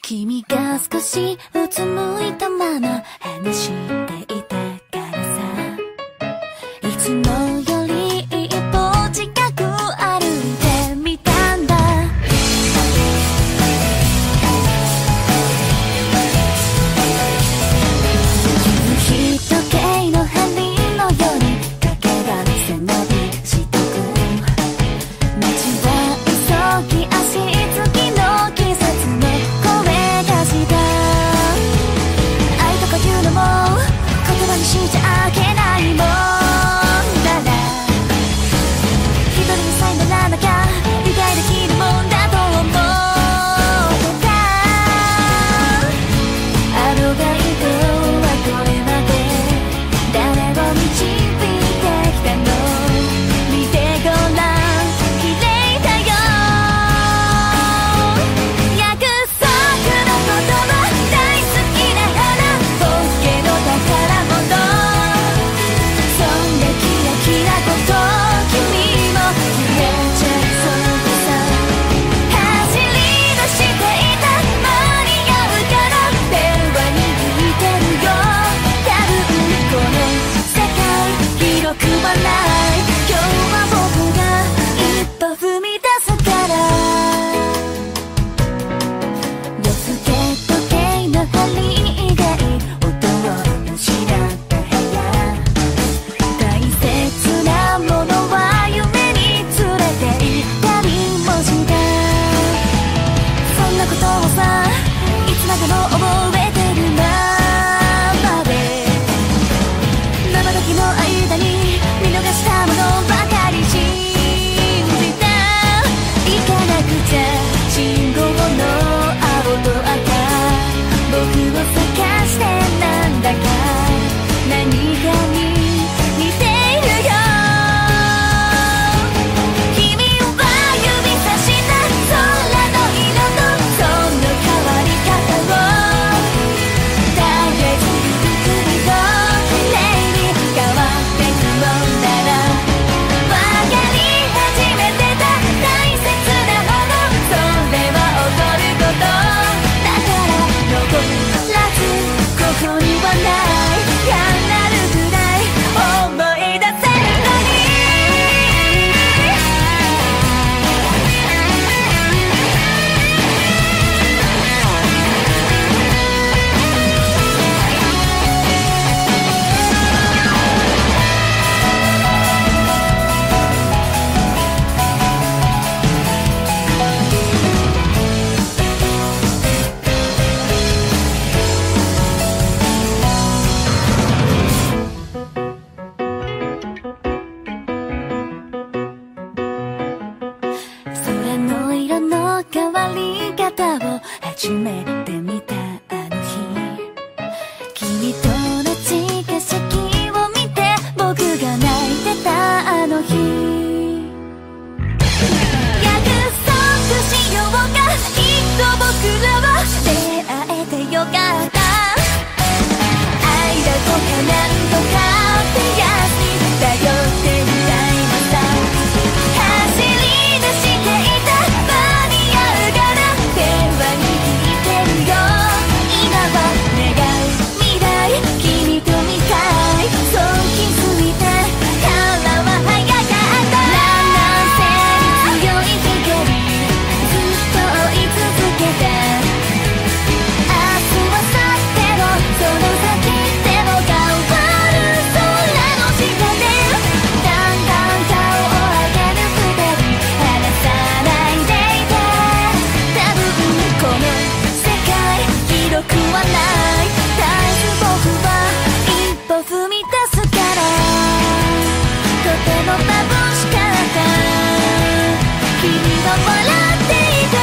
君が少しうつむいたまま話していたからさ、いつもより一歩近く歩いてみたんだ。夕日時計の針のようにかけが背伸びしとく。街は急ぎ足つきの季節の声がした。愛とかいうのも言葉にしちゃあけないもんだな。一人にさえならなきゃ理解できるもんだと思ってた。あの街灯はこれまで誰を導いてきたの。見てごらん綺麗だよ。約束の言葉大好きな花ボケの宝物。そんなキラキラこと君も決めちゃいそうさ。走り出していた間に合うから電話に聞いてるよ。多分この世界広くはない。今日は僕が一歩踏み出すから。夜更け時計の針以外音を失った部屋。大切なものは夢に連れて行ったりもした。そんなことをさいつまでも覚えてるままで。瞬きの間に見逃したものばかり信じた。行かなくちゃ信号の青と赤。僕を探してなんだか何かに似ているよ。君は指さした空の色とその変わり方を絶えずゆっくりと綺麗に変わってくもんなら分かり始めてた大切なもの。それは起こることだから残らずここにはないがなるくらい思い出せるのに。空の色の変わり方を初めて見たあの日。君との近しきを見て僕が泣いてたあの日。約束しようかきっと僕らは出会えてよかった。愛だとかなんとかってやつに頼ってみたいのさ。走り出していた間に合うから電話に聞いてるよ。今は願う未来君と見たい。そう気づいてからは早かった。南西に強い光ずっと追い続けて。明日明後日もその先でも変わる空の下でだんだん顔を上げる二人離さないでいて。多分この世界広くはない。絶えず僕は一歩踏み出すから。とても眩しかった。君は笑っていた。